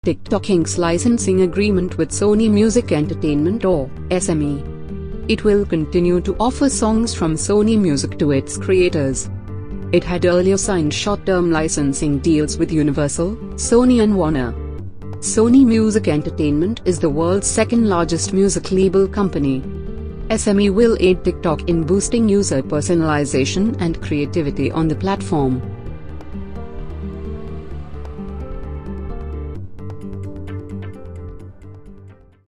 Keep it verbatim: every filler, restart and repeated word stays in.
TikTok Incorporated's licensing agreement with Sony Music Entertainment or S M E. It will continue to offer songs from Sony Music to its creators. It had earlier signed short-term licensing deals with Universal, Sony and Warner. Sony Music Entertainment is the world's second-largest music label company. S M E will aid TikTok in boosting user personalization and creativity on the platform.